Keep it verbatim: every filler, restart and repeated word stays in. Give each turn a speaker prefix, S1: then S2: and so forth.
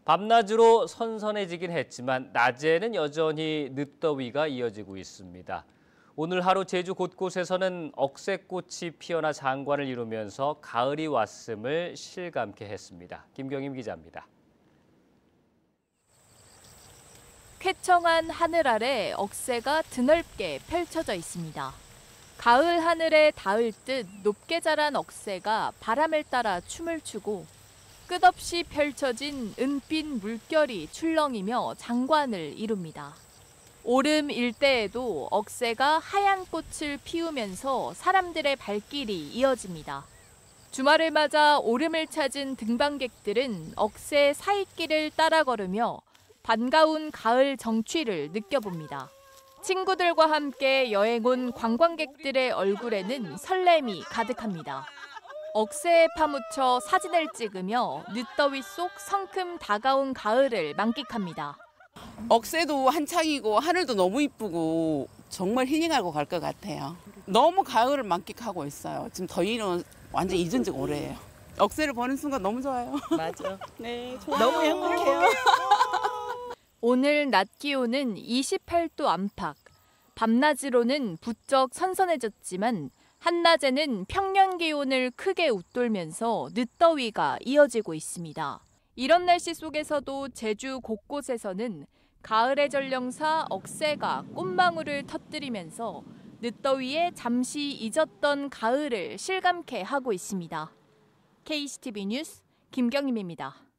S1: 밤낮으로 선선해지긴 했지만 낮에는 여전히 늦더위가 이어지고 있습니다. 오늘 하루 제주 곳곳에서는 억새꽃이 피어나 장관을 이루면서 가을이 왔음을 실감케 했습니다. 김경임 기자입니다.
S2: 쾌청한 하늘 아래 억새가 드넓게 펼쳐져 있습니다. 가을 하늘에 닿을 듯 높게 자란 억새가 바람을 따라 춤을 추고 끝없이 펼쳐진 은빛 물결이 출렁이며 장관을 이룹니다. 오름 일대에도 억새가 하얀 꽃을 피우면서 사람들의 발길이 이어집니다. 주말을 맞아 오름을 찾은 등반객들은 억새 사이길을 따라 걸으며 반가운 가을 정취를 느껴봅니다. 친구들과 함께 여행 온 관광객들의 얼굴에는 설렘이 가득합니다. 억새에 파묻혀 사진을 찍으며 늦더위 속 성큼 다가온 가을을 만끽합니다.
S3: 억새도 한창이고 하늘도 너무 이쁘고 정말 힐링하고 갈 것 같아요. 너무 가을을 만끽하고 있어요. 지금 더위는 완전 잊은 지 오래예요. 억새를 보는 순간 너무 좋아요.
S4: 맞아.
S3: 네, 좋아요.
S4: 너무 행복해요.
S2: 오늘 낮 기온은 이십팔 도 안팎. 밤낮으로는 부쩍 선선해졌지만 한낮에는 평년 기온을 크게 웃돌면서 늦더위가 이어지고 있습니다. 이런 날씨 속에서도 제주 곳곳에서는 가을의 전령사 억새가 꽃망울을 터뜨리면서 늦더위에 잠시 잊었던 가을을 실감케 하고 있습니다. 케이씨티비 뉴스 김경임입니다.